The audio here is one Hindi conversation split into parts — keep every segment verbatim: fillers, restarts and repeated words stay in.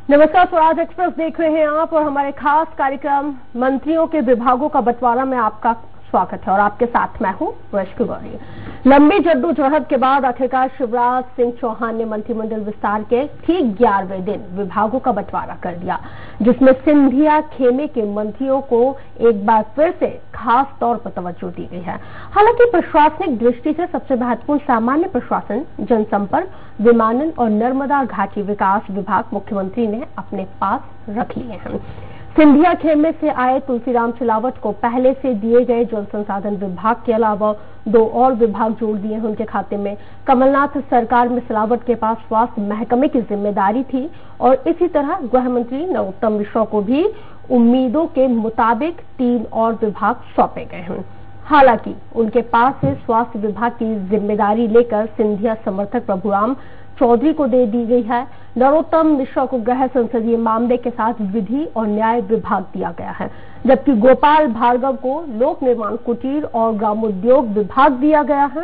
नमस्कार, स्वराज एक्सप्रेस देख रहे हैं आप और हमारे खास कार्यक्रम मंत्रियों के विभागों का बंटवारा में आपका स्वागत है और आपके साथ मैं हूं वैष्णवी गौरी। लंबी जद्दोजहद के बाद आखिरकार शिवराज सिंह चौहान ने मंत्रिमंडल विस्तार के ठीक ग्यारहवें दिन विभागों का बंटवारा कर दिया, जिसमें सिंधिया खेमे के मंत्रियों को एक बार फिर से खास तौर पर तवज्जो दी गई है। हालांकि प्रशासनिक दृष्टि से सबसे महत्वपूर्ण सामान्य प्रशासन, जनसंपर्क, विमानन और नर्मदा घाटी विकास विभाग मुख्यमंत्री ने अपने पास रख लिए हैं। सिंधिया खेमे से आए तुलसीराम सिलावट को पहले से दिए गए जल संसाधन विभाग के अलावा दो और विभाग जोड़ दिए हैं उनके खाते में। कमलनाथ सरकार में सिलावट के पास स्वास्थ्य महकमे की जिम्मेदारी थी और इसी तरह गृह मंत्री नरोत्तम मिश्रा को भी उम्मीदों के मुताबिक तीन और विभाग सौंपे गए हैं। हालांकि उनके पास से स्वास्थ्य विभाग की जिम्मेदारी लेकर सिंधिया समर्थक प्रभुराम चौधरी को दे दी गई है। नरोत्तम मिश्रा को गृह संसदीय मामले के साथ विधि और न्याय विभाग दिया गया है, जबकि गोपाल भार्गव को लोक निर्माण, कुटीर और ग्रामोद्योग विभाग दिया गया है।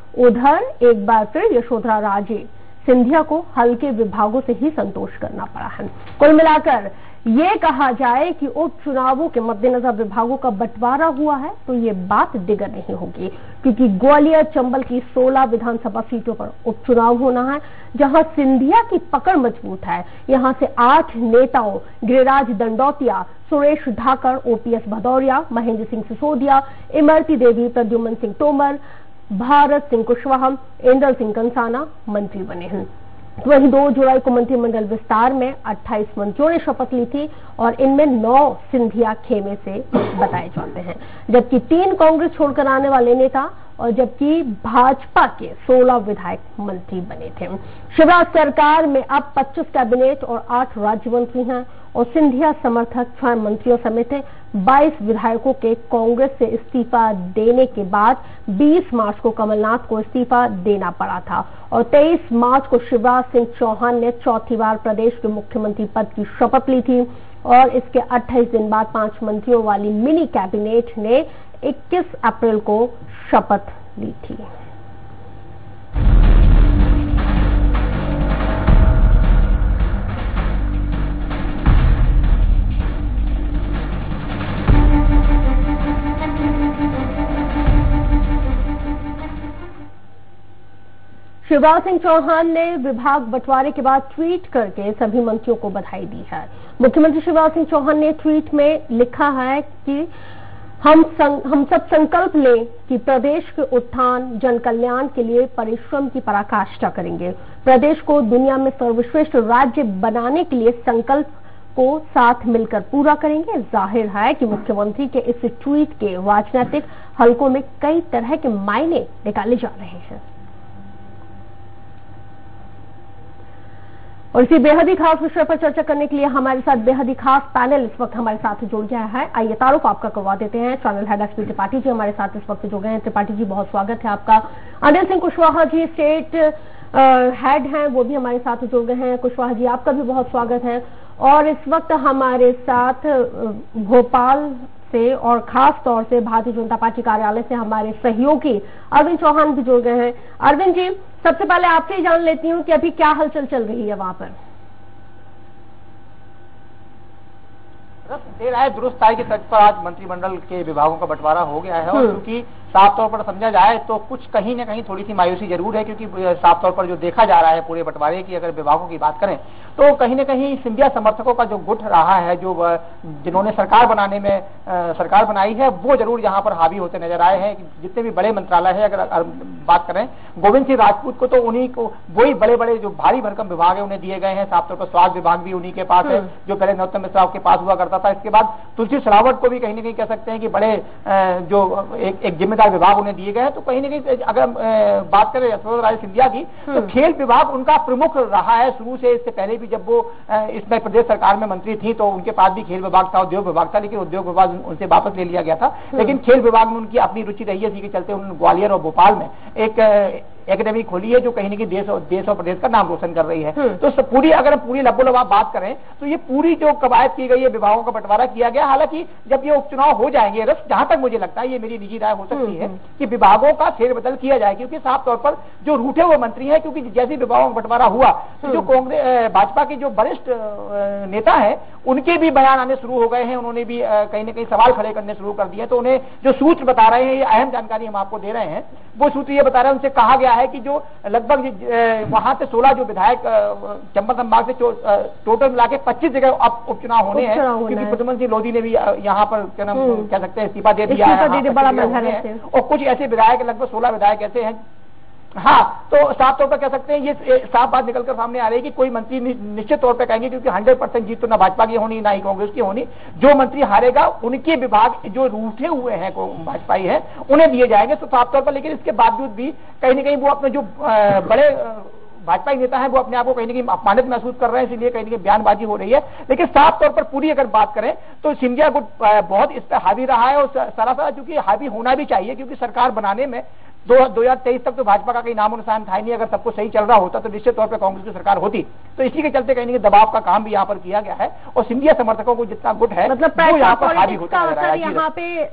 उधर एक बार फिर यशोधरा राजे सिंधिया को हल्के विभागों से ही संतोष करना पड़ा है। कुल मिलाकर ये कहा जाए कि उपचुनावों के मद्देनजर विभागों का बंटवारा हुआ है तो ये बात दिगर नहीं होगी, क्योंकि ग्वालियर चंबल की सोलह विधानसभा सीटों पर उपचुनाव होना है, जहां सिंधिया की पकड़ मजबूत है। यहां से आठ नेताओं गिरिराज दंडौतिया, सुरेश धाकड़, ओपीएस भदौरिया, महेंद्र सिंह सिसोदिया, इमरती देवी, प्रद्युमन सिंह तोमर, भारत सिंह कुशवाहा, इंदर सिंह कंसाना मंत्री बने हैं। वहीं दो जुलाई को मंत्रिमंडल विस्तार में अट्ठाईस मंत्रियों ने शपथ ली थी और इनमें नौ सिंधिया खेमे से बताए जाते हैं, जबकि तीन कांग्रेस छोड़कर आने वाले नेता और जबकि भाजपा के सोलह विधायक मंत्री बने थे। शिवराज सरकार में अब पच्चीस कैबिनेट और आठ राज्य मंत्री हैं और सिंधिया समर्थक छह मंत्रियों समेत बाईस विधायकों के कांग्रेस से इस्तीफा देने के बाद बीस मार्च को कमलनाथ को इस्तीफा देना पड़ा था और तेईस मार्च को शिवराज सिंह चौहान ने चौथी बार प्रदेश के मुख्यमंत्री पद की शपथ ली थी और इसके अट्ठाईस दिन बाद पांच मंत्रियों वाली मिनी कैबिनेट ने इक्कीस अप्रैल को शपथ ली थी। शिवराज सिंह चौहान ने विभाग बंटवारे के बाद ट्वीट करके सभी मंत्रियों को बधाई दी है। मुख्यमंत्री शिवराज सिंह चौहान ने ट्वीट में लिखा है कि हम संग, हम सब संकल्प लें कि प्रदेश के उत्थान, जन कल्याण के लिए परिश्रम की पराकाष्ठा करेंगे। प्रदेश को दुनिया में सर्वश्रेष्ठ राज्य बनाने के लिए संकल्प को साथ मिलकर पूरा करेंगे। जाहिर है कि मुख्यमंत्री के इस ट्वीट के राजनीतिक हलकों में कई तरह के मायने निकाले जा रहे हैं और इसी बेहद ही खास विषय पर चर्चा करने के लिए हमारे साथ बेहद ही खास पैनल इस वक्त हमारे साथ जुड़ गया है। आइए तारुफ आपका करवा देते हैं। Channel head SP Tripathi ji हमारे साथ इस वक्त जुड़ गए हैं। त्रिपाठी जी, बहुत स्वागत है आपका। अनिल सिंह कुशवाहा जी स्टेट हेड हैं, वो भी हमारे साथ जुड़ गए हैं। कुशवाहा जी, आपका भी बहुत स्वागत है। और इस वक्त हमारे साथ भोपाल से और खास तौर से भारतीय जनता पार्टी कार्यालय से हमारे सहयोगी अरविंद चौहान भी जुड़ गए हैं। अरविंद जी, सबसे पहले आपसे ही जान लेती हूँ कि अभी क्या हलचल चल रही है वहां पर। देर आए दुरुस्त आए की तर्ज पर आज मंत्रिमंडल के विभागों का बंटवारा हो गया है और क्योंकि साफ तौर पर समझा जाए तो कुछ कहीं न कहीं थोड़ी सी मायूसी जरूर है, क्योंकि साफ तौर पर जो देखा जा रहा है पूरे बंटवारे की अगर विभागों की बात करें तो कहीं न कहीं सिंधिया समर्थकों का जो गुट रहा है, जो जिन्होंने सरकार बनाने में आ, सरकार बनाई है, वो जरूर यहाँ पर हावी होते नजर आए हैं। जितने भी बड़े मंत्रालय है, अगर बात करें गोविंद सिंह राजपूत को, तो उन्हीं को वही बड़े बड़े जो भारी भरकम विभाग है उन्हें दिए गए हैं। साफ तौर पर स्वास्थ्य विभाग भी उन्हीं के पास है जो पहले नरोत्तम मिश्रा के पास हुआ करता था। इसके बाद तुलसी सिलावट को भी कहीं न कहीं कह सकते हैं कि बड़े जो एक, एक जिम्मेदार विभाग उन्हें दिए गए हैं। तो कहीं न कहीं अगर बात करें यशोधरा राजे सिंधिया की, तो खेल विभाग उनका प्रमुख रहा है शुरू से। इससे पहले भी जब वो इसमें प्रदेश सरकार में मंत्री थी तो उनके पास भी खेल विभाग था, उद्योग विभाग था, लेकिन उद्योग विभाग उनसे वापस ले लिया गया था। लेकिन खेल विभाग में उनकी अपनी रुचि रही है, इसी के चलते उन्होंने ग्वालियर और भोपाल में एक एकेडमी खोली है जो कहीं न कहीं देश और देश और प्रदेश का नाम रोशन कर रही है। तो पूरी अगर पूरी लबोलबाब बात करें तो ये पूरी जो कवायद की गई है, विभागों का बंटवारा किया गया। हालांकि जब ये उपचुनाव हो जाएंगे, जहां तक मुझे लगता है, ये मेरी निजी राय हो सकती है कि विभागों का फेरबदल किया जाए, क्योंकि साफ तौर पर जो रूठे हुए मंत्री हैं, क्योंकि जैसे विभागों का बंटवारा हुआ तो जो कांग्रेस भाजपा के जो वरिष्ठ नेता है उनके भी बयान आने शुरू हो गए हैं। उन्होंने भी कहीं ना कहीं सवाल खड़े करने शुरू कर दिए। तो उन्हें जो सूत्र बता रहे हैं, ये अहम जानकारी हम आपको दे रहे हैं, वो सूत्र ये बता रहे हैं, उनसे कहा गया है कि जो लगभग वहां से सोलह जो विधायक चंबल संभाग से टोटल मिला के पच्चीस जगह अब उपचुनाव होने हैं, क्योंकि प्रद्युम्न सिंह लोधी ने भी यहाँ पर क्या नाम कह सकते हैं इस्तीफा दे दिया है, और कुछ ऐसे विधायक लगभग सोलह विधायक ऐसे हैं। हाँ, तो साफ तौर पर कह सकते हैं, ये साफ बात निकलकर सामने आ रही है कि कोई मंत्री निश्चित तौर पर कहेंगे, क्योंकि हंड्रेड परसेंट जीत तो ना भाजपा की होनी ना ही कांग्रेस की होनी, जो मंत्री हारेगा उनके विभाग जो रूठे हुए हैं भाजपाई है उन्हें दिए जाएंगे। तो साफ तौर पर, लेकिन इसके बावजूद भी कहीं ना कहीं वो अपने जो बड़े भाजपा नेता है वो अपने आप को कहीं ना कहीं अपमानित महसूस कर रहे हैं, इसलिए कहीं ना कहीं बयानबाजी हो रही है। लेकिन साफ तौर पर पूरी अगर बात करें तो सिंधिया गुट बहुत इस पर हावी रहा है, और सरासर चूंकि हावी होना भी चाहिए, क्योंकि सरकार बनाने में दो हजार तेईस तक तो भाजपा का कहीं नामो निशान था ही नहीं। अगर सब कुछ सही चल रहा होता तो निश्चित तौर पर कांग्रेस की सरकार होती। तो इसी के चलते कहीं ना कहीं दबाव का काम भी यहाँ पर किया गया है, और सिंधिया समर्थकों को जितना गुट है मतलब वो यहाँ पर हावी होता है। यहाँ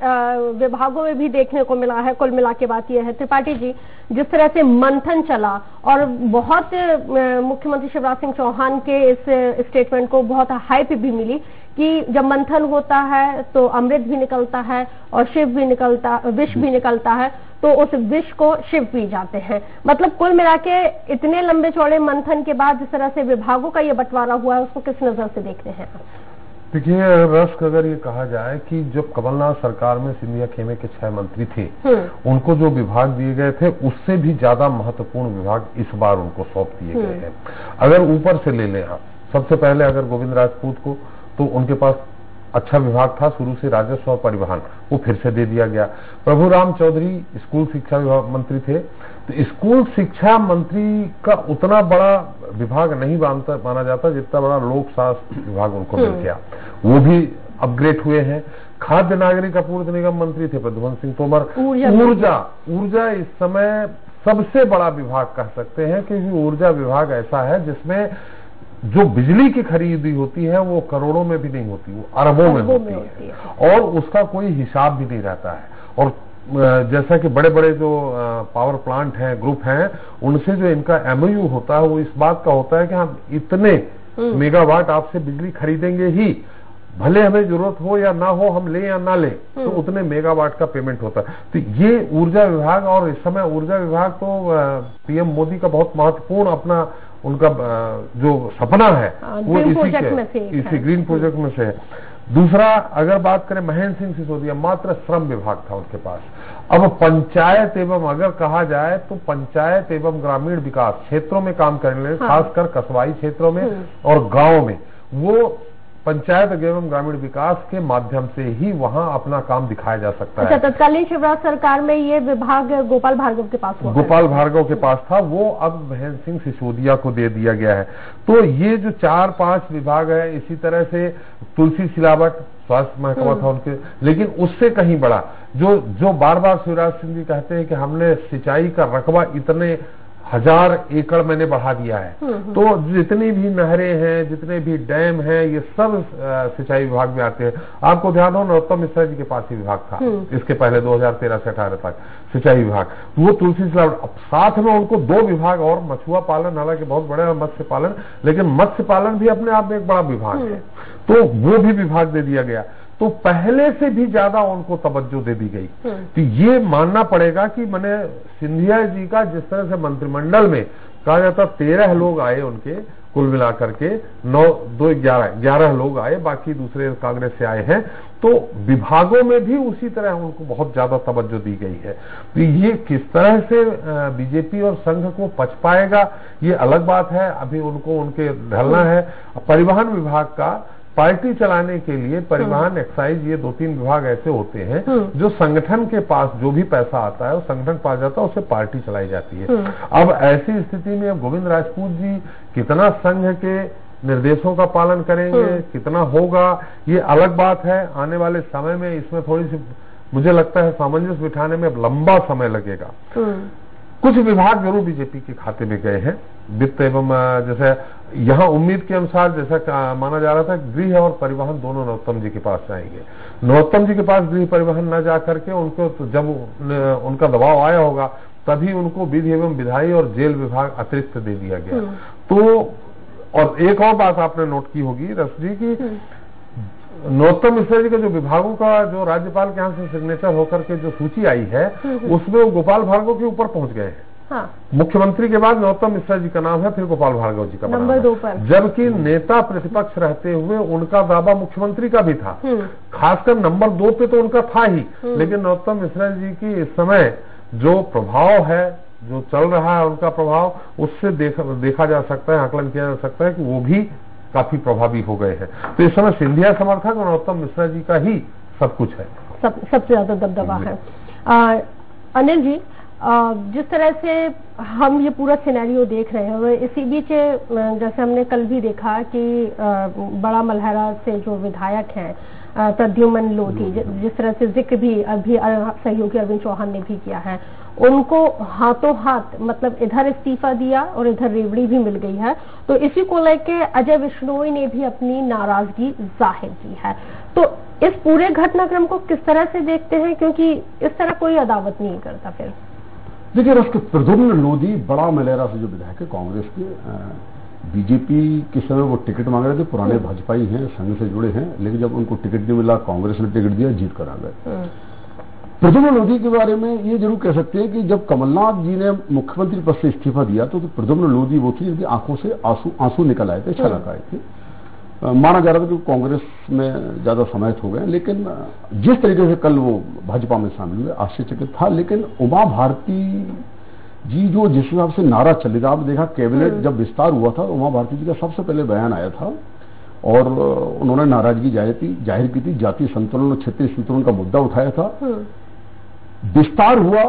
पे विभागों में भी देखने को मिला है। कुल मिला के बात यह है त्रिपाठी जी, जिस तरह से मंथन चला और बहुत मुख्यमंत्री शिवराज सिंह चौहान के इस स्टेटमेंट को बहुत हाइप भी मिली कि जब मंथन होता है तो अमृत भी निकलता है और शिव भी निकलता विष भी निकलता है, तो उस विष को शिव पी जाते हैं। मतलब कुल मिला के इतने लंबे चौड़े मंथन के बाद जिस तरह से विभागों का ये बंटवारा हुआ है, उसको किस नजर से देखते हैं? देखिए रस्क, अगर ये कहा जाए कि जब कमलनाथ सरकार में सिंधिया खेमे के छह मंत्री थे, उनको जो विभाग दिए गए थे उससे भी ज्यादा महत्वपूर्ण विभाग इस बार उनको सौंप दिए गए हैं। अगर ऊपर से ले लें आप, सबसे पहले अगर गोविंद राजपूत को, तो उनके पास अच्छा विभाग था शुरू से, राजस्व और परिवहन, वो फिर से दे दिया गया। प्रभु राम चौधरी स्कूल शिक्षा मंत्री थे, तो स्कूल शिक्षा मंत्री का उतना बड़ा विभाग नहीं माना जाता जितना बड़ा लोक स्वास्थ्य विभाग उनको मिल गया, वो भी अपग्रेड हुए हैं। खाद्य नागरिक आपूर्ति निगम मंत्री थे प्रद्युम्न सिंह तोमर। ऊर्जा ऊर्जा इस समय सबसे बड़ा विभाग कह सकते हैं, क्योंकि ऊर्जा विभाग ऐसा है जिसमें जो बिजली की खरीदी होती है वो करोड़ों में भी नहीं होती, वो अरबों में होती है, और उसका कोई हिसाब भी नहीं रहता है। और जैसा कि बड़े बड़े जो पावर प्लांट हैं, ग्रुप हैं, उनसे जो इनका एमओयू होता है वो इस बात का होता है कि हम इतने मेगावाट आपसे बिजली खरीदेंगे ही, भले हमें जरूरत हो या ना हो, हम ले या ना ले, तो उतने मेगावाट का पेमेंट होता है। तो ये ऊर्जा विभाग, और इस समय ऊर्जा विभाग तो पीएम मोदी का बहुत महत्वपूर्ण अपना उनका जो सपना है वो इसी के इसी ग्रीन प्रोजेक्ट में से है। दूसरा, अगर बात करें महेंद्र सिंह सिसोदिया, मात्र श्रम विभाग था उनके पास। अब पंचायत एवं अगर कहा जाए तो पंचायत एवं ग्रामीण विकास क्षेत्रों में काम करने, खासकर कस्बाई क्षेत्रों में और गांव में, वो पंचायत एवं ग्रामीण विकास के माध्यम से ही वहां अपना काम दिखाया जा सकता है। अच्छा, तत्कालीन शिवराज सरकार में ये विभाग गोपाल भार्गव के पास हुआ, गोपाल भार्गव के पास था, वो अब महेंद्र सिंह सिसोदिया को दे दिया गया है। तो ये जो चार पांच विभाग है, इसी तरह से तुलसी सिलावट स्वास्थ्य महकमा था उनके, लेकिन उससे कहीं बड़ा जो जो बार बार शिवराज सिंह जी कहते हैं कि हमने सिंचाई का रकबा इतने हजार एकड़ मैंने बढ़ा दिया है, तो जितनी भी नहरें हैं, जितने भी डैम हैं, ये सब सिंचाई विभाग में आते हैं। आपको ध्यान हो, नरोत्तम मिश्रा जी के पास ही विभाग था इसके पहले दो हजार तेरह से अठारह तक सिंचाई विभाग, वो तुलसी सिलावट। साथ में उनको दो विभाग और, मछुआ पालन हालांकि बहुत बड़े, मत्स्य पालन, लेकिन मत्स्य पालन भी अपने आप में एक बड़ा विभाग है, तो वो भी विभाग दे दिया गया। तो पहले से भी ज्यादा उनको तवज्जो दे दी गई। तो ये मानना पड़ेगा कि मैंने सिंधिया जी का जिस तरह से मंत्रिमंडल में कहा जाता तेरह लोग आए उनके, कुल मिलाकर के नौ दो ग्यारह ग्यारह लोग आए, बाकी दूसरे कांग्रेस से आए हैं, तो विभागों में भी उसी तरह उनको बहुत ज्यादा तवज्जो दी गई है। तो ये किस तरह से बीजेपी और संघ को पच पाएगा ये अलग बात है, अभी उनको उनके ढलना है। परिवहन विभाग का पार्टी चलाने के लिए परिवहन, एक्साइज, ये दो तीन विभाग ऐसे होते हैं जो संगठन के पास जो भी पैसा आता है वो संगठन पा जाता है, उससे पार्टी चलाई जाती है। अब ऐसी स्थिति में अब गोविंद राजपूत जी कितना संघ के निर्देशों का पालन करेंगे, कितना होगा, ये अलग बात है। आने वाले समय में इसमें थोड़ी सी मुझे लगता है सामंजस्य बिठाने में लंबा समय लगेगा। कुछ विभाग जरूर बीजेपी के खाते में गए हैं। वित्त एवं जैसे यहाँ उम्मीद के अनुसार जैसा माना जा रहा था, गृह और परिवहन दोनों नरोत्तम जी के पास जाएंगे। नरोत्तम जी के पास गृह परिवहन न जा करके उनको तो जब उनका दबाव आया होगा तभी उनको विधि एवं विधायी और जेल विभाग अतिरिक्त दे दिया गया। तो और एक और बात आपने नोट की होगी रस जी की नरोत्तम मिश्रा जी के जो विभागों का जो राज्यपाल के यहाँ से सिग्नेचर होकर के जो सूची आई है उसमें वो गोपाल भार्गव के ऊपर पहुंच गए हैं। हाँ। मुख्यमंत्री के बाद नरोत्तम मिश्रा जी का नाम है, फिर गोपाल भार्गव जी का नंबर दो पर, जबकि नेता प्रतिपक्ष रहते हुए उनका दावा मुख्यमंत्री का भी था। खासकर नंबर दो पे तो उनका था ही, लेकिन नरोत्तम मिश्रा जी की इस समय जो प्रभाव है, जो चल रहा है उनका प्रभाव, उससे देखा, देखा जा सकता है, आकलन किया जा सकता है कि वो भी काफी प्रभावी हो गए हैं। तो इस समय सिंधिया समर्थक और नरोत्तम मिश्रा जी का ही सब कुछ है, सब सबसे ज्यादा दबदबा है। आ, अनिल जी, आ, जिस तरह से हम ये पूरा सिनेरियो देख रहे हैं और इसी बीच जैसे हमने कल भी देखा कि आ, बड़ा मल्हरा से जो विधायक हैं प्रद्युमन लोधी, जिस तरह से जिक्र भी अभी सहयोगी अरविंद चौहान ने भी किया है, उनको हाथों हाथ मतलब इधर इस्तीफा दिया और इधर रेवड़ी भी मिल गई है। तो इसी को लेकर अजय विश्नोई ने भी अपनी नाराजगी जाहिर की है। तो इस पूरे घटनाक्रम को किस तरह से देखते हैं, क्योंकि इस तरह कोई अदावत नहीं करता। फिर देखिए रस्क, प्रद्युम्न लोधी बड़ा मलेरा से जो विधायक है कांग्रेस के, बीजेपी के समय वो टिकट मांग रहे थे, पुराने भाजपाई हैं, संघ से जुड़े हैं, लेकिन जब उनको टिकट नहीं मिला कांग्रेस ने टिकट दिया, जीत कर आ गए। प्रद्युम्न लोधी के बारे में ये जरूर कह सकते हैं कि जब कमलनाथ जी ने मुख्यमंत्री पद से इस्तीफा दिया तो, तो प्रद्युम्न लोधी वो थी जिनकी आंखों से आंसू आंसू निकल आए थे, छलक आए थे। माना जा रहा था कि कांग्रेस में ज्यादा समाहित हो गए, लेकिन जिस तरीके से कल वो भाजपा में शामिल हुए आश्चर्यचकित था। लेकिन उमा भारती जी जो जिस हिसाब से नारा चले था, आप देखा कैबिनेट जब विस्तार हुआ था, उमा भारती जी का सबसे पहले बयान आया था और उन्होंने नाराजगी जाहिर जाहिर की थी, जातीय संतुलन और क्षेत्रीय संतुलन का मुद्दा उठाया था। विस्तार हुआ,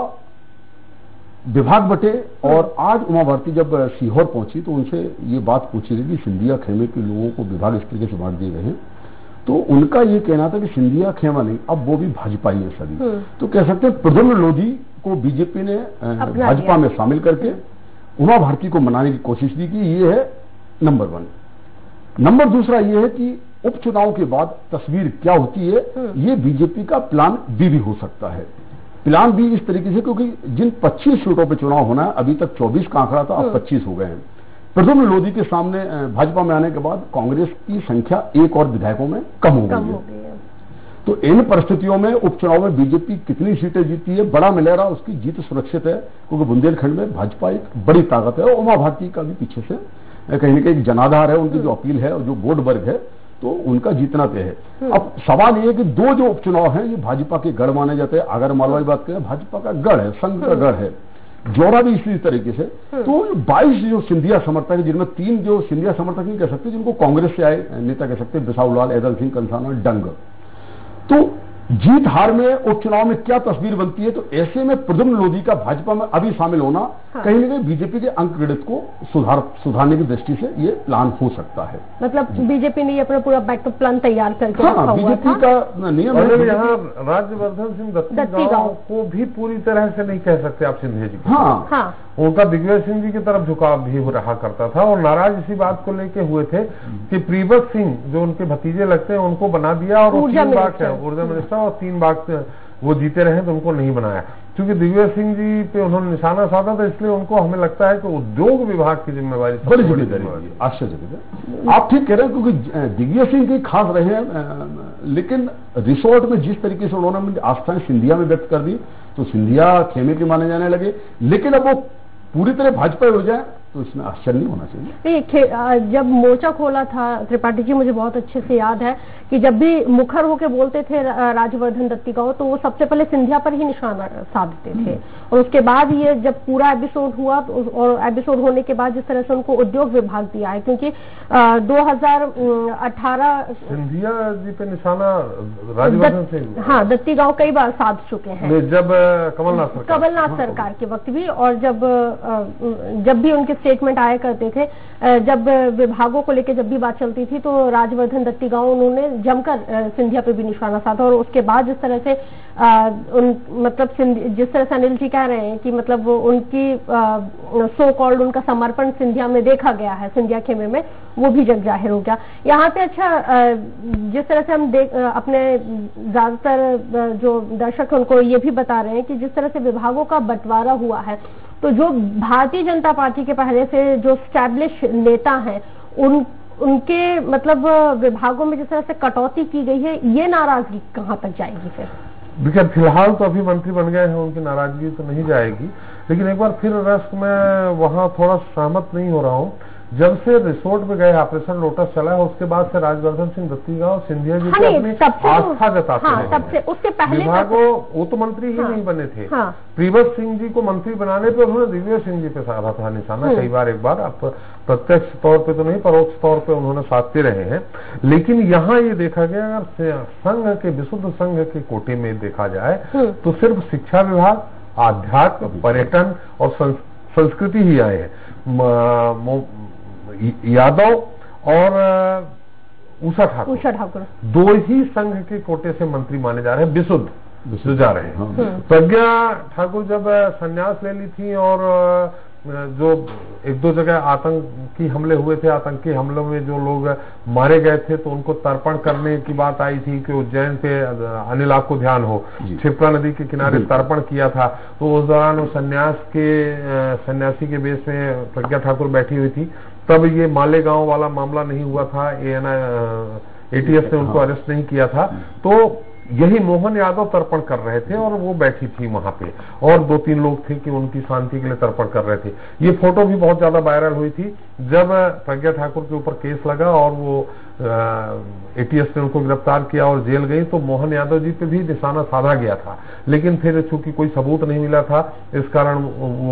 विभाग बटे, और आज उमा भारती जब सीहोर पहुंची तो उनसे ये बात पूछी गई कि सिंधिया खेमे के लोगों को विभाग इस तरीके से बांट दिए गए हैं। तो उनका ये कहना था कि सिंधिया खेमा नहीं, अब वो भी भाजपा ही है सभी। तो कह सकते हैं प्रद्युम्न लोधी को बीजेपी ने भाजपा में शामिल करके उमा भारती को मनाने की कोशिश की कि ये है नंबर वन। नंबर दूसरा ये है कि उपचुनाव के बाद तस्वीर क्या होती है, ये बीजेपी का प्लान बी भी हो सकता है। प्लान बी इस तरीके से, क्योंकि जिन पच्चीस सीटों पर चुनाव होना है, अभी तक चौबीस का आंकड़ा था, अब पच्चीस हो गए हैं। प्रद्युम्न लोधी के सामने भाजपा में आने के बाद कांग्रेस की संख्या एक और विधायकों में कम हो गई है। तो इन परिस्थितियों में उपचुनाव में बीजेपी कितनी सीटें जीती है, बड़ा मिलेगा, उसकी जीत सुरक्षित है, क्योंकि बुंदेलखंड में भाजपा एक बड़ी ताकत है और उमा भारती का भी पीछे से कहीं ना कहीं जनाधार है, उनकी जो अपील है और जो वोट वर्ग है, तो उनका जीतना तय है। अब सवाल ये है कि दो जो उपचुनाव हैं ये भाजपा के गढ़ माने जाते हैं। अगर मालवा की बात करें, भाजपा का गढ़ है, संघ का गढ़ है, जोड़ा भी इसी तरीके से। तो बाईस जो सिंधिया समर्थक है, जिनमें तीन जो सिंधिया समर्थक नहीं कह सकते, जिनको कांग्रेस से आए नेता कह सकते, बिसाऊ लाल, ऐदल सिंह कंसाना, डंग। तो जीत हार में उपचुनाव में क्या तस्वीर बनती है, तो ऐसे में प्रद्युम्न लोधी का भाजपा में अभी शामिल होना हाँ। कहीं ना कहीं बीजेपी के अंक गणित को सुधार सुधारने की दृष्टि से ये प्लान हो सकता है। मतलब बीजेपी ने अपना पूरा बैकअप प्लान तैयार करके हाँ, रखा बीजेपी का नियम है। यहाँ राज्यवर्धन सिंह दत्ती गांव को भी पूरी तरह से नहीं कह सकते आप सिंधिया जी को। हाँ, हाँ। उनका दिग्विजय सिंह जी की तरफ झुकाव भी रहा करता था और नाराज इसी बात को लेके हुए थे कि प्रीवत सिंह जो उनके भतीजे लगते हैं उनको बना दिया और तीन बाग ऊर्जा मिनिस्टर और तीन बाग वो जीते रहे तो उनको नहीं बनाया। क्योंकि दिग्विजय सिंह जी पे उन्होंने निशाना साधा था, इसलिए उनको हमें लगता है कि उद्योग विभाग की जिम्मेवारी बड़ी जिम्मेदारी आश्चर्यजनक है। आप ठीक कह रहे हैं, क्योंकि दिग्विजय सिंह की खास रहे हैं, लेकिन रिसोर्ट में जिस तरीके से उन्होंने आस्थाएं सिंधिया में व्यक्त कर दी तो सिंधिया खेमे के माने जाने लगे। लेकिन अब वो पूरी तरह भाजपा हो जाए तो इसमें आश्चर्य नहीं होना चाहिए। जब मोर्चा खोला था त्रिपाठी जी, मुझे बहुत अच्छे से याद है कि जब भी मुखर होकर बोलते थे राज्यवर्धन दत्ती गांव, तो वो सबसे पहले सिंधिया पर ही निशाना साधते थे। और उसके बाद ये जब पूरा एपिसोड हुआ और एपिसोड होने के बाद जिस तरह से उनको उद्योग विभाग दिया है, क्योंकि दो हजार अठारह सिंधिया जी पे निशाना राज्यवर्धन सिंह हाँ दत्ती गांव कई बार साध चुके हैं, जब कमलनाथ कमलनाथ सरकार के वक्त भी, और जब जब भी उनके स्टेटमेंट आया करते थे, जब विभागों को लेकर जब भी बात चलती थी तो राजवर्धन दत्तीगांव उन्होंने जमकर सिंधिया पे भी निशाना साधा। और उसके बाद जिस तरह से आ, उन मतलब जिस तरह से अनिल जी कह रहे हैं कि मतलब उनकी सो कॉल्ड उनका समर्पण सिंधिया में देखा गया है, सिंधिया खेमे में, वो भी जग जाहिर हो गया यहाँ पे। अच्छा, जिस तरह से हम देख अपने ज्यादातर जो दर्शक उनको ये भी बता रहे हैं कि जिस तरह से विभागों का बंटवारा हुआ है, तो जो भारतीय जनता पार्टी के पहले से जो स्टैब्लिश नेता हैं उन उनके मतलब विभागों में जिस तरह से कटौती की गई है, ये नाराजगी कहां तक जाएगी फिर? देखिए, फिलहाल तो अभी मंत्री बन गए हैं, उनकी नाराजगी तो नहीं जाएगी, लेकिन एक बार फिर रस में वहां थोड़ा सहमत नहीं हो रहा हूं। जब से रिसोर्ट में गए, ऑपरेशन लोटस चला है, उसके बाद से राजवर्धन सिंह दत्तीगांव सिंधिया जी की अपनी आस्था जताते हाँ, हैं। उसके पहले विभागों वो तो मंत्री ही हाँ, नहीं बने थे। हाँ, प्रीवत सिंह जी को मंत्री बनाने पे उन्होंने दिग्विजय सिंह जी पे साधा था निशाना कई बार, एक बार अब प्रत्यक्ष तौर पे तो नहीं, परोक्ष तौर पे उन्होंने साधते रहे हैं। लेकिन यहाँ ये देखा गया, अगर संघ के विशुद्ध संघ के कोटे में देखा जाए तो सिर्फ शिक्षा विभाग, आध्यात्म, पर्यटन और संस्कृति ही आए हैं। यादव और उषा ठाकुर उषा ठाकुर दो ही संघ के कोटे से मंत्री माने जा रहे हैं, विशुद्ध विशुद्ध जा रहे हैं। प्रज्ञा ठाकुर जब संन्यास ले ली थी और जो एक दो जगह आतंकी हमले हुए थे, आतंकी हमलों में जो लोग मारे गए थे, तो उनको तर्पण करने की बात आई थी कि उज्जैन पे, अनिल आपको ध्यान हो, क्षिप्रा नदी के किनारे तर्पण किया था। तो उस दौरान वो सन्यास के सन्यासी के बेस में प्रज्ञा ठाकुर बैठी हुई थी, तब ये मालेगांव वाला मामला नहीं हुआ था, एटीएस ने उनको अरेस्ट नहीं किया था। तो यही मोहन यादव तर्पण कर रहे थे और वो बैठी थी वहां पे, और दो तीन लोग थे कि उनकी शांति के लिए तर्पण कर रहे थे। ये फोटो भी बहुत ज्यादा वायरल हुई थी जब प्रज्ञा ठाकुर के ऊपर केस लगा और वो एटीएस ने उनको गिरफ्तार किया और जेल गई, तो मोहन यादव जी पे भी निशाना साधा गया था। लेकिन फिर चूंकि कोई सबूत नहीं मिला था, इस कारण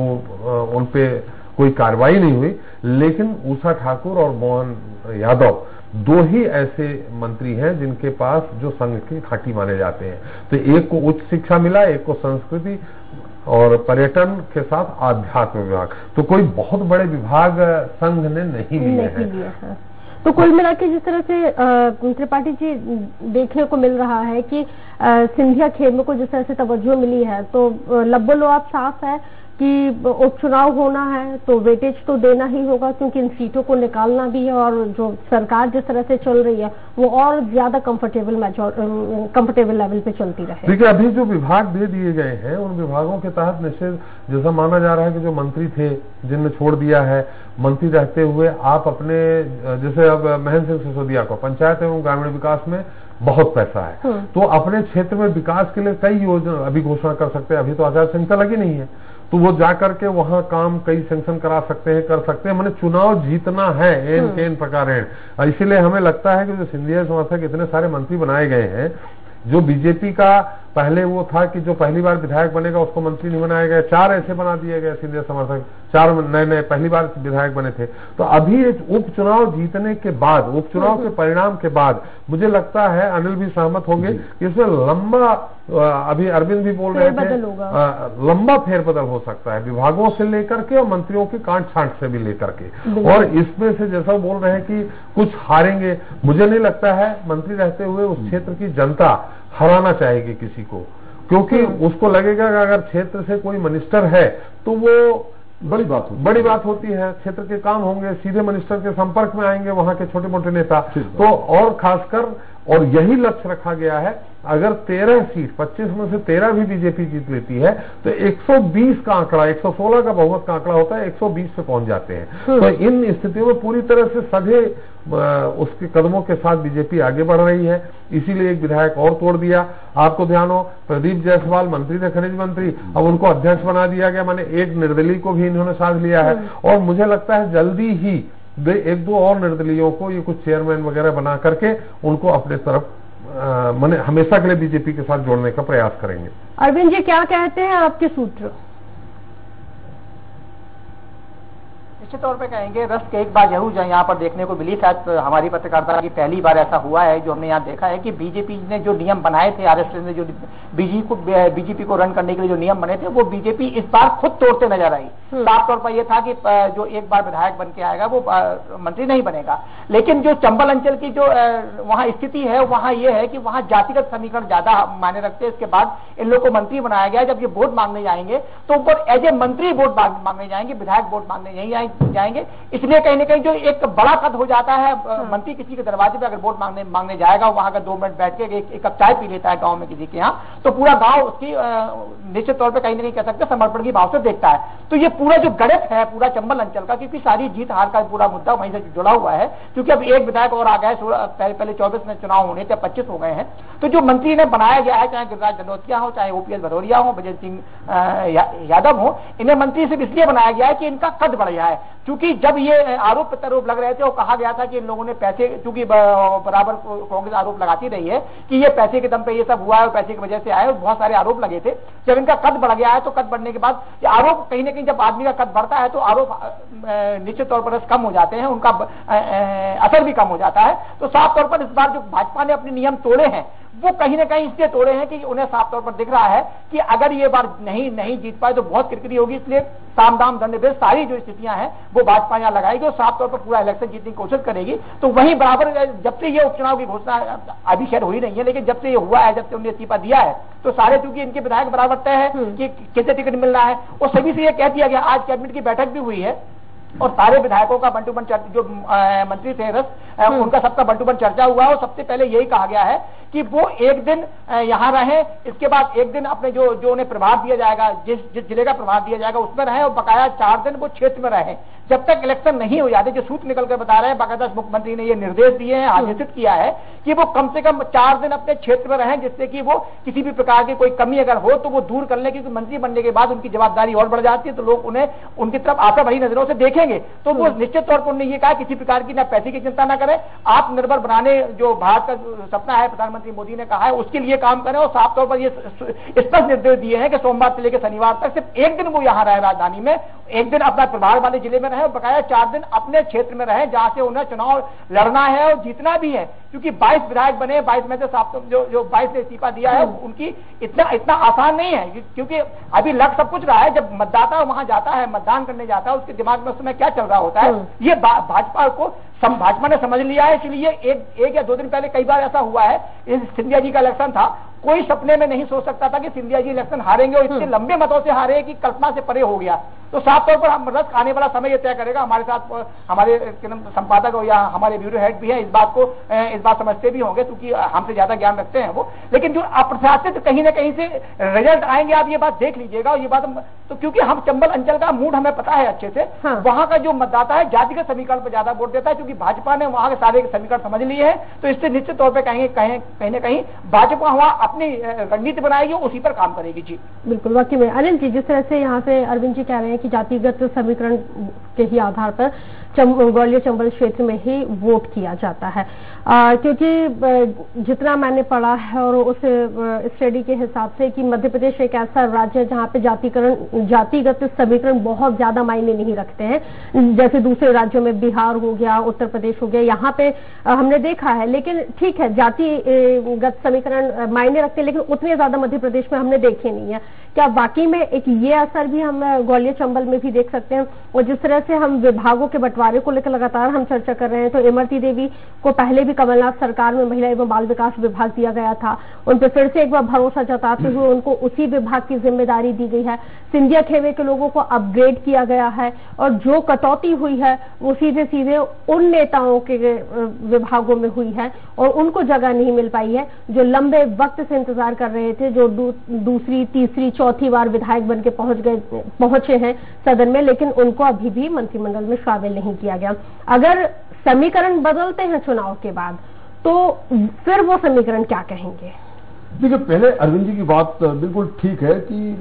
वो उन पे कोई कार्रवाई नहीं हुई। लेकिन उषा ठाकुर और मोहन यादव दो ही ऐसे मंत्री हैं जिनके पास जो संघ के खाटी माने जाते हैं। तो एक को उच्च शिक्षा मिला, एक को संस्कृति और पर्यटन के साथ आध्यात्म विभाग। तो कोई बहुत बड़े विभाग संघ ने नहीं लिए हैं। तो कुल मिला के जिस तरह से त्रिपाठी जी देखने को मिल रहा है कि आ, सिंधिया खेमे को जिस तरह से तवज्जो मिली है, तो लब्बो लोआब साफ है कि उपचुनाव होना है तो वेटेज तो देना ही होगा, क्योंकि इन सीटों को निकालना भी है और जो सरकार जिस तरह से चल रही है वो और ज्यादा कंफर्टेबल कंफर्टेबल लेवल पे चलती रहे। देखिए, अभी जो विभाग दे दिए गए हैं उन विभागों के तहत निश्चित जैसा माना जा रहा है कि जो मंत्री थे जिनने छोड़ दिया है, मंत्री रहते हुए आप अपने, जैसे अब महेंद्र सिंह सिसोदिया को पंचायत एवं ग्रामीण विकास में बहुत पैसा है, तो अपने क्षेत्र में विकास के लिए कई योजना अभी घोषणा कर सकते हैं। अभी तो आचार संहिता लगी नहीं है, तो वो जाकर के वहां काम कई सैंक्शन करा सकते हैं, कर सकते हैं। मैंने चुनाव जीतना है एन के एन प्रकार है। इसीलिए हमें लगता है कि जो सिंधिया समर्थक इतने सारे मंत्री बनाए गए हैं, जो बीजेपी का पहले वो था कि जो पहली बार विधायक बनेगा उसको मंत्री नहीं बनाया गया, चार ऐसे बना दिए गए सिंधिया समर्थक, चार नए नए पहली बार विधायक बने थे। तो अभी एक उपचुनाव जीतने के बाद, उपचुनाव के परिणाम के बाद मुझे लगता है, अनिल भी सहमत होंगे कि इसमें लंबा, अभी अरविंद भी बोल रहे थे, लंबा फेरबदल हो सकता है विभागों से लेकर के और मंत्रियों की कांट छांट से भी लेकर के। और इसमें से जैसा बोल रहे हैं कि कुछ हारेंगे, मुझे नहीं लगता है मंत्री रहते हुए उस क्षेत्र की जनता हराना चाहेगी किसी को, क्योंकि उसको लगेगा कि अगर क्षेत्र से कोई मिनिस्टर है तो वो बड़ी बात होती बड़ी बात होती है, क्षेत्र के काम होंगे, सीधे मिनिस्टर के संपर्क में आएंगे वहां के छोटे मोटे नेता। तो और खासकर, और यही लक्ष्य रखा गया है, अगर तेरह सीट पच्चीस में से तेरह भी बीजेपी जीत लेती है तो एक सौ बीस का आंकड़ा, एक सौ सोलह का बहुमत का आंकड़ा होता है, एक सौ बीस पे पहुंच जाते हैं। तो इन स्थितियों में पूरी तरह से सधे उसके कदमों के साथ बीजेपी आगे बढ़ रही है। इसीलिए एक विधायक और तोड़ दिया। आपको ध्यान हो, प्रदीप जायसवाल मंत्री थे, खनिज मंत्री, अब उनको अध्यक्ष बना दिया गया, माने एक निर्दलीय को भी इन्होंने साथ लिया है। और मुझे लगता है जल्दी ही एक दो और निर्दलीयों को ये कुछ चेयरमैन वगैरह बना करके उनको अपने तरफ माने हमेशा के लिए बीजेपी के साथ जोड़ने का प्रयास करेंगे। अरविंद जी क्या कहते हैं आपके सूत्र? निश्चित तौर पे कहेंगे रस के एक बार जरूर यहाँ पर देखने को मिली। शायद हमारी पत्रकारिता की पहली बार ऐसा हुआ है जो हमने यहाँ देखा है कि बीजेपी ने जो नियम बनाए थे, आरएसएस ने जो बीजेपी को बीजेपी को रन करने के लिए जो नियम बने थे, वो बीजेपी इस बार खुद तोड़ते नजर आई। साफ तौर पर यह था कि जो एक बार विधायक बन के आएगा वो मंत्री नहीं बनेगा। लेकिन जो चंबल अंचल की जो वहां स्थिति है, वहां यह है कि वहां जातिगत समीकरण ज्यादा मायने रखते हैं। इसके बाद इन लोगों को मंत्री बनाया गया। जब ये वोट मांगने जाएंगे तो ऊपर एज ए मंत्री वोट मांगने जाएंगे, विधायक वोट मांगने नहीं जाएंगे। इसलिए कहीं ना कहीं जो एक बड़ा कद हो जाता है, मंत्री किसी के दरवाजे पे अगर वोट मांगने मांगने जाएगा, वहां का दो मिनट बैठ के एक, एक कप चाय पी लेता है गांव में किसी के यहाँ, तो पूरा गांव उसकी निश्चित तौर पे कहीं ना कहीं कह सकते हैं समर्पण की भाव से देखता है। तो ये पूरा जो गणित है पूरा चंबल अंचल का, क्योंकि सारी जीत हार का पूरा मुद्दा वहीं से जुड़ा हुआ है, क्योंकि अब एक विधायक और आ गया है। पहले पहले चौबीस में चुनाव होने थे, पच्चीस हो गए हैं। तो जो मंत्री ने बनाया गया है, चाहे गिरिराज दंडोतिया हो, चाहे ओपीएस भदौरिया हो, बजट सिंह यादव हो, इन्हें मंत्री सिर्फ इसलिए बनाया गया है कि इनका कद बढ़ गया है। क्योंकि जब ये आरोप प्रत्यारोप लग रहे थे, वो कहा गया था कि इन लोगों ने पैसे, क्योंकि बराबर कांग्रेस आरोप लगाती रही है कि ये पैसे के दम पे ये सब हुआ है और पैसे की वजह से आए, और बहुत सारे आरोप लगे थे। जब इनका कद बढ़ गया है तो कद बढ़ने के बाद आरोप कहीं ना कहीं, जब आदमी का कद बढ़ता है तो आरोप निश्चित तौर पर कम हो जाते हैं, उनका असर भी कम हो जाता है। तो साफ तौर पर इस बार जो भाजपा ने अपने नियम तोड़े हैं, वो कहीं ना कहीं इसलिए तोड़े हैं कि उन्हें साफ तौर पर दिख रहा है कि अगर ये बार नहीं नहीं जीत पाए तो बहुत किरकिरी होगी। इसलिए साम दाम दंड भेद सारी जो स्थितियां हैं वो भाजपा यहां लगाएगी और साफ तौर पर पूरा इलेक्शन जीतने की कोशिश करेगी। तो वहीं बराबर जब से ये उपचुनाव की घोषणा अभी खैर हुई नहीं है, लेकिन जब से ये हुआ है, जब से उन्हें इस्तीफा दिया है, तो सारे चूंकि इनके विधायक बराबर तय है कि किसे टिकट मिल रहा है, और सभी से ये कह दिया गया। आज कैबिनेट की बैठक भी हुई है और सारे विधायकों का बंटू बन जो आ, मंत्री थे रस, आ, उनका सबका बंटू बन चर्चा हुआ है। और सबसे पहले यही कहा गया है कि वो एक दिन यहाँ रहे, इसके बाद एक दिन अपने जो जो उन्हें प्रभार दिया जाएगा, जिस जिस जिले का प्रभार दिया जाएगा उसमें रहे, और बकाया चार दिन वो क्षेत्र में रहे जब तक इलेक्शन नहीं हो जाते। जो सूत्र निकल कर बता रहे हैं, बाकायदा मुख्यमंत्री ने ये निर्देश दिए हैं, आदेशित किया है कि वो कम से कम चार दिन अपने क्षेत्र में रहें, जिससे कि वो किसी भी प्रकार की कोई कमी अगर हो तो वो दूर कर ले, क्योंकि मंत्री बनने के बाद उनकी जवाबदारी और बढ़ जाती है, तो लोग उन्हें उनकी तरफ आशा भरी नजरों से देखेंगे। तो वो निश्चित तौर पर उन्होंने ये कहा किसी प्रकार की ना पैसे की चिंता ना करें, आत्मनिर्भर बनाने जो भारत का सपना है प्रधानमंत्री मोदी ने कहा है, उसके लिए काम करें। और साफ तौर पर ये स्पष्ट निर्देश दिए हैं कि सोमवार से लेकर शनिवार तक सिर्फ एक दिन वो यहाँ रहे राजधानी में, एक दिन अपना प्रभार वाले जिले में रहे, और बकाया चार दिन अपने क्षेत्र में रहे जहां से उन्हें चुनाव लड़ना है और जीतना भी है। क्योंकि बाईस विधायक बने, बाईस में से साफ जो जो बाईस ने इस्तीफा दिया है, उनकी इतना इतना आसान नहीं है, क्योंकि अभी लग सब कुछ रहा है। जब मतदाता वहां जाता है, मतदान करने जाता है, उसके दिमाग में उस समय क्या चल रहा होता है, ये भाजपा को भाजपा ने समझ लिया है। इसलिए एक एक या दो दिन पहले कई बार ऐसा हुआ है, सिंधिया जी का इलेक्शन था, कोई सपने में नहीं सोच सकता था कि सिंधिया जी इलेक्शन हारेंगे, और इतने लंबे मतों से हारे कि कल्पना से परे हो गया। तो साफ तौर पर हम रस आने वाला समय यह तय करेगा। हमारे साथ हमारे संपादक या हमारे ब्यूरो हेड भी हैं, इस बात को इस बात समझते भी होंगे, क्योंकि हमसे ज्यादा ज्ञान रखते हैं वो। लेकिन जो अप्रत्याशित कहीं ना कहीं से रिजल्ट आएंगे, आप ये बात देख लीजिएगा। और ये बात तो क्योंकि हम चंबल अंचल का मूड हमें पता है अच्छे से, हाँ। वहां का जो मतदाता है जातिगत समीकरण पर ज्यादा वोट देता है, क्योंकि भाजपा ने वहां के सारे समीकरण समझ लिए हैं। तो इससे निश्चित तौर पर कहेंगे कहीं कहीं ना कहीं भाजपा वहां अपनी रणनीति बनाएगी, उसी पर काम करेगी। जी बिल्कुल, वाकई में अनिल जी, जिस तरह से यहाँ से अरविंद जी कह रहे हैं कि जातिगत समीकरण के ही आधार पर ग्वालियर चंबल क्षेत्र में ही वोट किया जाता है, आ, क्योंकि जितना मैंने पढ़ा है और उस स्टडी के हिसाब से कि मध्य प्रदेश एक ऐसा राज्य है जहाँ पे जातिकरण जातिगत समीकरण बहुत ज्यादा मायने नहीं रखते हैं, जैसे दूसरे राज्यों में बिहार हो गया, उत्तर प्रदेश हो गया, यहाँ पे हमने देखा है। लेकिन ठीक है, जातिगत समीकरण मायने रखते हैं, लेकिन उतने ज्यादा मध्य प्रदेश में हमने देखे नहीं है। क्या वाकई में एक ये असर भी हम ग्वालियर चंबल में भी देख सकते हैं? और जिस तरह से हम विभागों के बंटवारे को लेकर लगातार हम चर्चा कर रहे हैं, तो इमरती देवी को पहले भी कमलनाथ सरकार में महिला एवं बाल विकास विभाग दिया गया था, उन पर फिर से एक बार भरोसा जताते हुए उनको उसी विभाग की जिम्मेदारी दी गई है। सिंधिया खेमे के लोगों को अपग्रेड किया गया है, और जो कटौती हुई है वो सीधे सीधे उन नेताओं के विभागों में हुई है, और उनको जगह नहीं मिल पाई है जो लंबे वक्त से इंतजार कर रहे थे, जो दू, दूसरी तीसरी चौथी बार विधायक बन के पहुंच गए पहुंचे हैं सदन में, लेकिन उनको अभी भी मंत्रिमंडल में शामिल नहीं किया गया। अगर समीकरण बदलते हैं चुनाव के बाद, तो फिर वो समीकरण क्या कहेंगे? देखिए, पहले अरविंद जी की बात बिल्कुल ठीक है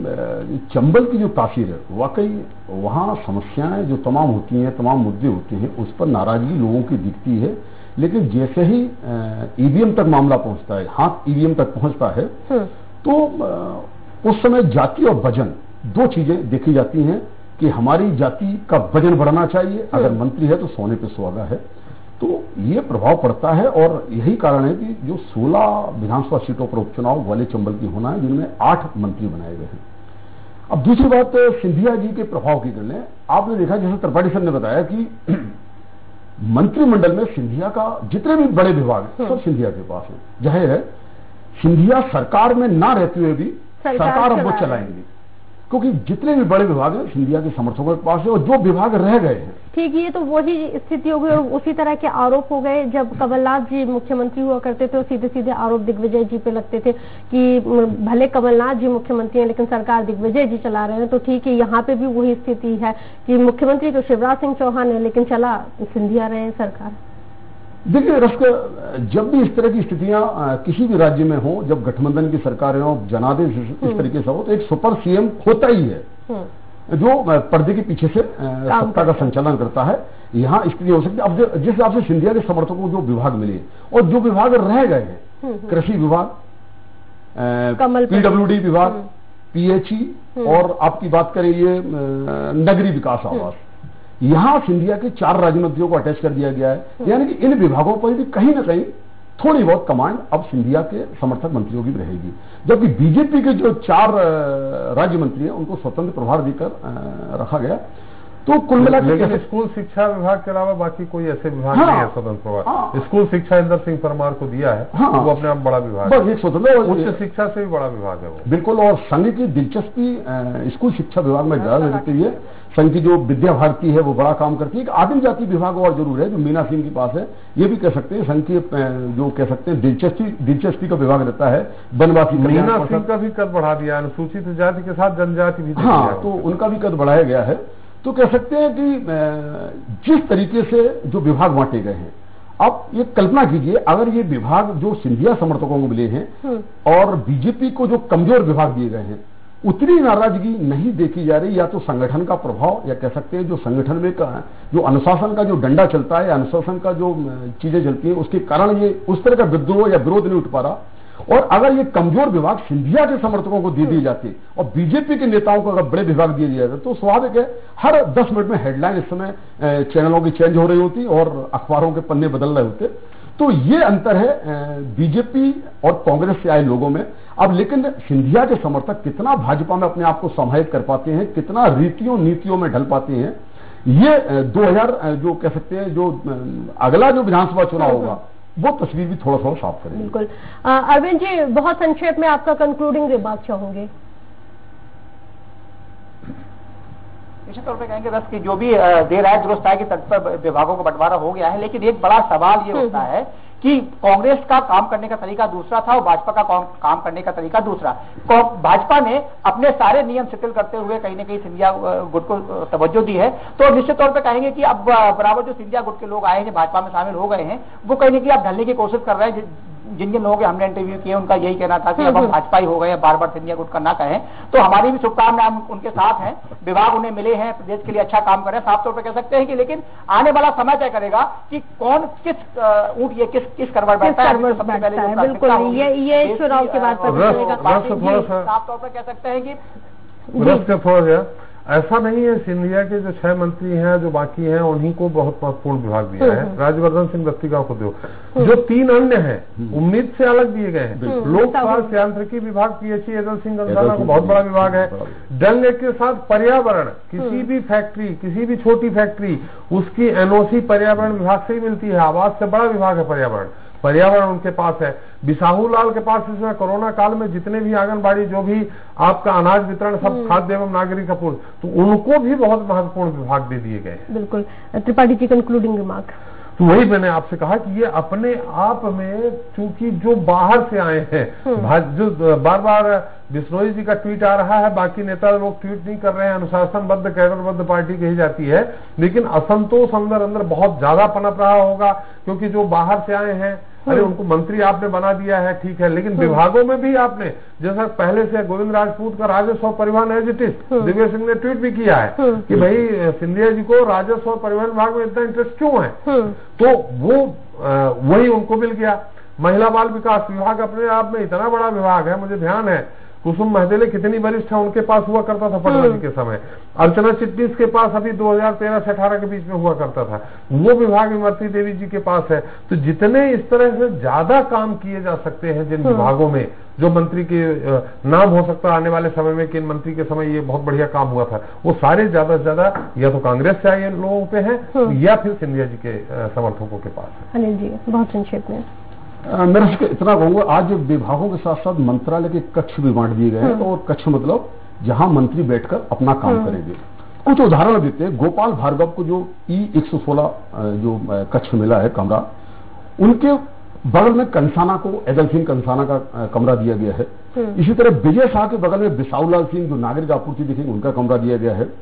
कि चंबल की जो तासीर है, वाकई वहां समस्याएं जो तमाम होती हैं, तमाम मुद्दे होते हैं, उस पर नाराजगी लोगों की दिखती है। लेकिन जैसे ही ईवीएम तक मामला पहुंचता है, हाथ ईवीएम तक पहुंचता है, तो उस समय जाति और वजन दो चीजें देखी जाती हैं कि हमारी जाति का वजन बढ़ना चाहिए, अगर मंत्री है तो सोने पे सुहागा है। तो ये प्रभाव पड़ता है और यही कारण है कि जो सोलह विधानसभा सीटों पर उपचुनाव ग्वालियर चंबल की होना है, जिनमें आठ मंत्री बनाए गए हैं। अब दूसरी बात सिंधिया जी के प्रभाव की कर लें। आपने देखा जैसे त्रिपाठी सर ने बताया कि मंत्रिमंडल में सिंधिया का जितने भी बड़े विभाग हैं सब सिंधिया के पास हैं। जाहिर है सिंधिया सरकार में ना रहते हुए भी सरकार अब वो चलाएंगे, क्योंकि जितने भी बड़े विभाग हैं सिंधिया के समर्थकों के पास है और जो विभाग रह गए हैं। ठीक, ये तो वही स्थिति हो गई और उसी तरह के आरोप हो गए जब कमलनाथ जी मुख्यमंत्री हुआ करते थे और सीधे सीधे आरोप दिग्विजय जी पे लगते थे कि भले कमलनाथ जी मुख्यमंत्री हैं लेकिन सरकार दिग्विजय जी चला रहे हैं। तो ठीक है, यहाँ पे भी वही स्थिति है कि मुख्यमंत्री तो शिवराज सिंह चौहान है लेकिन चला सिंधिया रहे हैं सरकार। देखिए रश्क, जब भी इस तरह की स्थितियां किसी भी राज्य में हो, जब गठबंधन की सरकारें हो, जनादेश इस तरीके से हो, तो एक सुपर सीएम होता ही है जो पर्दे के पीछे से सत्ता का संचालन करता है। यहाँ स्थिति हो सकती है। अब जिस हिसाब से सिंधिया के समर्थकों को जो विभाग मिले और जो विभाग रह गए हैं, कृषि विभाग, पीडब्ल्यूडी विभाग, पीएचई और आपकी बात करें ये नगरीय विकास आवास, यहां सिंधिया के चार राज्य मंत्रियों को अटैच कर दिया गया है। यानी कि इन विभागों पर भी कहीं ना कहीं थोड़ी बहुत कमांड अब सिंधिया के समर्थक मंत्रियों की भी रहेगी, जबकि बीजेपी के जो चार राज्य मंत्री हैं उनको स्वतंत्र प्रभार देकर रखा गया। तो कुल मिला लेकिन स्कूल शिक्षा विभाग के अलावा बाकी कोई ऐसे विभाग हाँ, नहीं है स्वतंत्र प्रभार। हाँ, स्कूल शिक्षा इंदर सिंह परमार को दिया है। हाँ, वो अपने आप बड़ा विभाग है, एक स्वतंत्र उच्च शिक्षा से भी बड़ा विभाग है वो। बिल्कुल, और संघ की दिलचस्पी स्कूल शिक्षा विभाग में ज्यादा रहती है। संघ की जो विद्या भारती है वो बड़ा काम करती है। एक आदिम जाति विभाग और जरूर है जो मीना सिंह के पास है, ये भी कह सकते हैं संघ की जो कह सकते हैं दिलचस्पी दिलचस्पी का विभाग रहता है। वनवासी मीना सिंह का भी कद बढ़ा दिया, अनुसूचित जाति के साथ जनजाति भी। हाँ, तो उनका भी कद बढ़ाया गया है। तो कह सकते हैं कि जिस तरीके से जो विभाग बांटे गए हैं, आप ये कल्पना कीजिए अगर ये विभाग जो सिंधिया समर्थकों को मिले हैं और बीजेपी को जो कमजोर विभाग दिए गए हैं, उतनी नाराजगी नहीं देखी जा रही। या तो संगठन का प्रभाव, या कह सकते हैं जो संगठन में का, जो अनुशासन का जो डंडा चलता है, अनुशासन का जो चीजें चलती है, उसके कारण ये उस तरह का विद्रोह या विरोध नहीं उठ पा रहा। और अगर ये कमजोर विभाग सिंधिया के समर्थकों को दे दिए जाते और बीजेपी के नेताओं को अगर बड़े विभाग दिए जाते तो स्वाभाविक है हर दस मिनट में हेडलाइन इस समय चैनलों की चेंज हो रही होती और अखबारों के पन्ने बदल रहे होते। तो ये अंतर है बीजेपी और कांग्रेस से आए लोगों में। अब लेकिन सिंधिया के समर्थक कितना भाजपा में अपने आप को समाहित कर पाते हैं, कितना रीतियों नीतियों में ढल पाते हैं, ये दो हजार जो कह सकते हैं जो अगला जो विधानसभा चुनाव होगा वो तस्वीर भी थोड़ा थोड़ा साफ करेगी। बिल्कुल। अरविंद जी, बहुत संक्षेप में आपका कंक्लूडिंग रिमार्क चाहूंगे। निश्चित तौर पे कहेंगे बस कि जो भी देर आए दुरुस्त आए कि तट पर विभागों का बंटवारा हो गया है, लेकिन एक बड़ा सवाल ये होता है कि कांग्रेस का काम करने का तरीका दूसरा था और भाजपा का काम करने का तरीका दूसरा। भाजपा ने अपने सारे नियम शिथिल करते हुए कहीं ना कहीं सिंधिया गुट को तवज्जो दी है। तो निश्चित तौर पे कहेंगे कि अब बराबर जो सिंधिया गुट के लोग आए हैं, भाजपा में शामिल हो गए हैं, वो कहीं ना कहीं अब ढलने की कोशिश कर रहे हैं। जिन जिन लोगों के हमने इंटरव्यू किए उनका यही कहना था कि अब हम भाजपा ही हो गए, बार बार सिंधिया गुट का ना कहें। तो हमारी भी शुभकामनाएं हम उनके साथ हैं, विभाग उन्हें मिले हैं, प्रदेश के लिए अच्छा काम कर रहे हैं, साफ तौर पर कह सकते हैं कि लेकिन आने वाला समय तय करेगा कि कौन किस ऊंट ये किस किस करवट बैठता है। सबसे पहले बिल्कुल ये ये चुनाव के बाद साफ तौर पर कह सकते हैं कि ऐसा नहीं है। सिंधिया के जो छह मंत्री हैं जो बाकी हैं उन्हीं को बहुत महत्वपूर्ण विभाग दिया है। राज्यवर्धन सिंह दत्तीगांव को दो, जो तीन अन्य हैं उम्मीद से अलग दिए गए हैं। लोक स्वास्थ्य यांत्रिकी विभाग पीएचई एदल सिंह गंधाना को बहुत बड़ा विभाग है। डंग के साथ पर्यावरण, किसी भी फैक्ट्री, किसी भी छोटी फैक्ट्री, उसकी एनओसी पर्यावरण विभाग से ही मिलती है। आवास से बड़ा विभाग है पर्यावरण, पर्यावरण उनके पास है। बिसाहू लाल के पास इसमें कोरोना काल में जितने भी आंगनबाड़ी जो भी आपका अनाज वितरण सब खाद्य एवं नागरिक आपूर्ति, तो उनको भी बहुत महत्वपूर्ण विभाग दे दिए गए। बिल्कुल। Tripathi ji, concluding remark. तो वही मैंने आपसे कहा कि ये अपने आप में, चूंकि जो बाहर से आए हैं, जो बार बार बिश्नोई जी का ट्वीट आ रहा है, बाकी नेता लोग ट्वीट नहीं कर रहे हैं, अनुशासनबद्ध कैडरबद्ध पार्टी कही जाती है, लेकिन असंतोष अंदर अंदर बहुत ज्यादा पनप रहा होगा क्योंकि जो बाहर से आए हैं, अरे उनको मंत्री आपने बना दिया है, ठीक है, लेकिन विभागों में भी आपने, जैसा पहले से गोविंद राजपूत का राजस्व और परिवहन as it is, Divya Singh ने ट्वीट भी किया है कि भाई सिंधिया जी को राजस्व और परिवहन विभाग में इतना इंटरेस्ट क्यों है, तो वो आ, वही उनको मिल गया। महिला बाल विकास विभाग अपने आप में इतना बड़ा विभाग है, मुझे ध्यान है कुसुम महदेले कितनी वरिष्ठ है, उनके पास हुआ करता था पटना जी के समय। अर्चना चिटनीस के पास अभी दो हजार तेरह से अठारह के बीच में हुआ करता था, वो विभाग इमरती देवी जी के पास है। तो जितने इस तरह से ज्यादा काम किए जा सकते हैं जिन विभागों में, जो मंत्री के नाम हो सकता है आने वाले समय में कि इन मंत्री के समय ये बहुत बढ़िया काम हुआ था, वो सारे ज्यादा से ज्यादा या तो कांग्रेस से आए लोगों पे हैं या फिर सिंधिया जी के समर्थकों के पास है। अनिल जी, बहुत संक्षेप में मैं इतना कहूंगा, आज विभागों के साथ साथ मंत्रालय के कक्ष भी बांट दिए गए हैं, और कक्ष मतलब जहां मंत्री बैठकर अपना काम करेंगे। कुछ उदाहरण देते हैं। गोपाल भार्गव को जो ई एक सौ सोलह जो कक्ष मिला है कमरा, उनके बगल में कंसाना को एदल सिंह कंसाना का कमरा दिया गया है। इसी तरह विजय शाह के बगल में बिसाऊलाल सिंह जो नागरिक आपूर्ति देखेंगे उनका कमरा दिया गया है।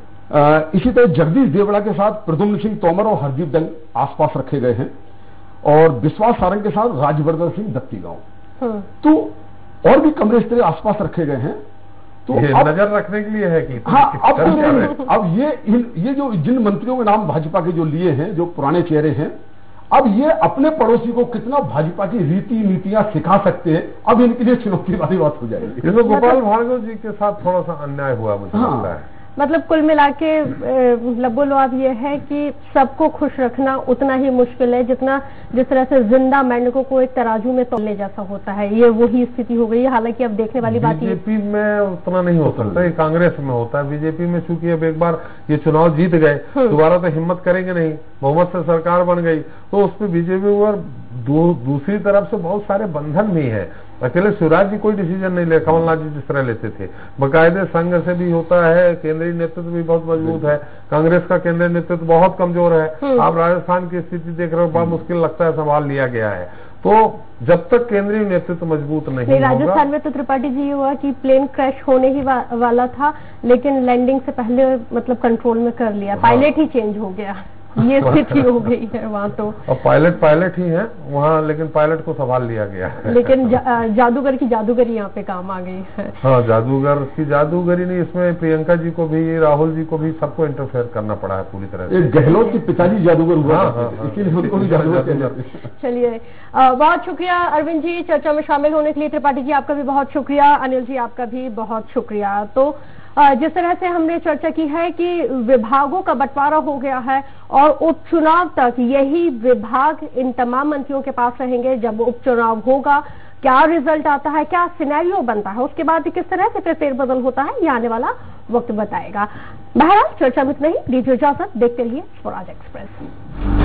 इसी तरह जगदीश देवड़ा के साथ प्रद्युम्न सिंह तोमर और हरदीप डंग आसपास रखे गए हैं, और विश्वास सारंग के साथ राजवर्धन सिंह दत्तीगांव। तो और भी कमरे इस तरह आसपास रखे गए हैं। तो ये अब, नजर रखने के लिए है कि हाँ, अब अब ये ये जो जिन मंत्रियों के नाम भाजपा के जो लिए हैं, जो पुराने चेहरे हैं, अब ये अपने पड़ोसी को कितना भाजपा की रीति नीतियां सिखा सकते हैं, अब इनके लिए चुनौती वाली बात हो जाएगी। इसमें गोपाल भार्गव जी के साथ थोड़ा सा अन्याय हुआ मुझे लगता है। मतलब कुल मिला के लब्बो लुआब ये है कि सबको खुश रखना उतना ही मुश्किल है जितना जिस तरह से जिंदा मेंढकों को एक तराजू में तौलने जैसा होता है, ये वही स्थिति हो गई है। हालांकि अब देखने वाली बात बीजेपी में उतना नहीं हो सकता, ये कांग्रेस में होता है। बीजेपी में चूंकि अब एक बार ये चुनाव जीत गए, दोबारा तो हिम्मत करेंगे नहीं, बहुमत से सरकार बन गई, तो उसमें बीजेपी पर दू, दूसरी तरफ से बहुत सारे बंधन भी है। अकेले शिवराज जी कोई डिसीजन नहीं ले, कमलनाथ जी जिस तरह लेते थे, बाकायदे संघ से भी होता है, केंद्रीय नेतृत्व भी बहुत मजबूत है, कांग्रेस का केंद्रीय नेतृत्व बहुत कमजोर है। आप राजस्थान की स्थिति देख रहे हो, बड़ा मुश्किल लगता है, संभाल लिया गया है। तो जब तक केंद्रीय नेतृत्व मजबूत नहीं होगा। राजस्थान में तो त्रिपाठी जी ये हुआ कि प्लेन क्रैश होने ही वा, वाला था, लेकिन लैंडिंग से पहले मतलब कंट्रोल में कर लिया, पायलट ही चेंज हो गया, ये स्थिति हो गई है वहाँ। तो और पायलट पायलट ही है वहाँ, लेकिन पायलट को संभाल लिया गया है। लेकिन जा, जादूगर की जादूगरी यहाँ पे काम आ गई है। हाँ, जादूगर की जादूगरी नहीं, इसमें प्रियंका जी को भी, राहुल जी को भी, सबको इंटरफेयर करना पड़ा है पूरी तरह से। गहलोत के पिताजी जादूगर हुआ, हाँ, हाँ, हाँ, इसीलिए उनको भी जादूगर। चलिए, बहुत शुक्रिया अरविंद जी चर्चा में शामिल होने के लिए। त्रिपाठी जी आपका भी बहुत शुक्रिया, अनिल जी आपका भी बहुत शुक्रिया। तो जिस तरह से हमने चर्चा की है कि विभागों का बंटवारा हो गया है और उपचुनाव तक यही विभाग इन तमाम मंत्रियों के पास रहेंगे। जब उपचुनाव होगा, क्या रिजल्ट आता है, क्या सिनेरियो बनता है, उसके बाद किस तरह से फिर फेरबदल होता है, ये आने वाला वक्त बताएगा। बहरहाल चर्चा में इतना ही, दीजिए इजाजत, देखते रहिए स्वराज एक्सप्रेस।